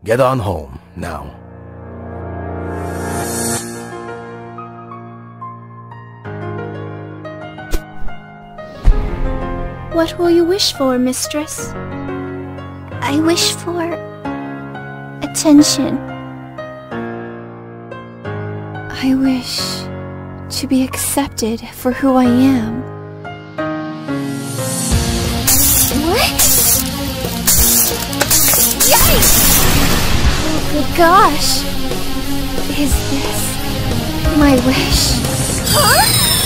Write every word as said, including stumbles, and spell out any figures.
Get on home, now. What will you wish for, mistress? I wish for attention. I wish to be accepted for who I am. What? Yikes! Oh, good gosh! Is this my wish? Huh?